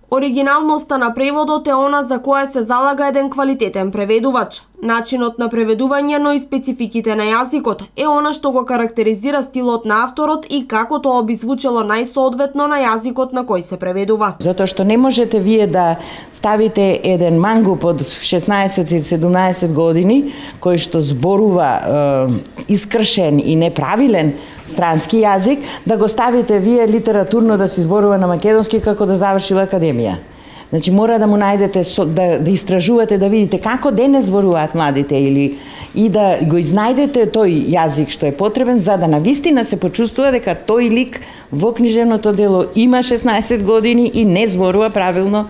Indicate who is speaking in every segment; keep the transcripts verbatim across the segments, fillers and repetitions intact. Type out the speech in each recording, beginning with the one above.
Speaker 1: Оригиналноста на преводот е она за која се залага еден квалитетен преведувач. Начинот на преведување, но и спецификите на јазикот е она што го карактеризира стилот на авторот и како тоа би звучело најсоодветно на јазикот на кој се преведува.
Speaker 2: Затоа што не можете вие да ставите еден мангуп од шеснаесет или седумнаесет години кој што зборува е, искршен и неправилен странски јазик, да го ставите вие литературно да се зборува на македонски како да завршила академија. Значи мора да му најдете да, да истражувате, да видите како денес зборуваат младите или и да го изнајдете тој јазик што е потребен за да навистина се почувствува дека тој лик во книжевното дело има шеснаесет години и не зборува правилно,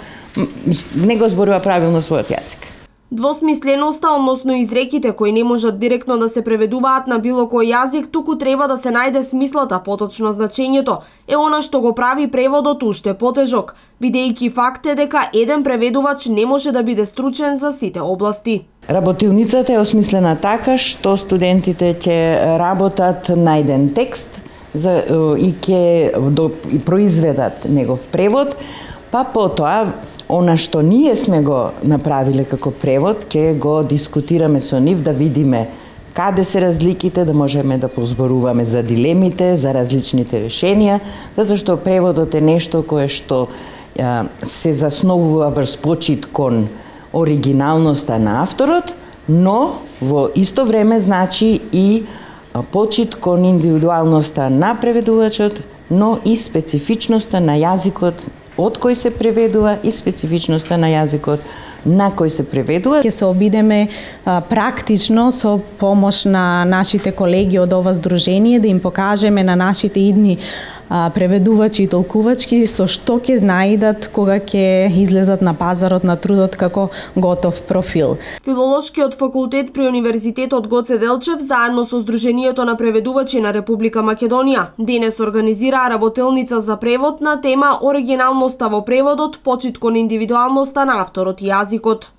Speaker 2: не го зборува правилно својот јазик.
Speaker 1: Двосмисленоста, односно изреките кои не можат директно да се преведуваат на било кој јазик, туку треба да се најде смислата, поточно значењето, е она што го прави преводот уште потежок, бидејќи факт е дека еден преведувач не може да биде стручен за сите области.
Speaker 2: Работилницата е осмислена така што студентите ќе работат на еден текст за, и ќе и произведат негов превод, па потоа она што ние сме го направиле како превод, ќе го дискутираме со нив, да видиме каде се разликите, да можеме да позборуваме за дилемите, за различните решенија, затоа што преводот е нешто кое што а, се засновува врз почит кон оригиналноста на авторот, но во исто време значи и почит кон индивидуалноста на преведувачот, но и специфичноста на јазикот од кој се преведува и специфичноста на јазикот на кој се преведува.
Speaker 3: Ќе се обидеме а, практично со помош на нашите колеги од ова здружение да им покажеме на нашите идни а, преведувачи и толкувачки со што ќе наидат кога ќе излезат на пазарот на трудот како готов профил.
Speaker 1: Филолошкиот факултет при Универзитетот Гоце Делчев заедно со Здруженијето на преведувачи на Република Македонија денес организираа работилница за превод на тема оригиналноста во преводот, почит кон индивидуалноста на авторот и јазикот.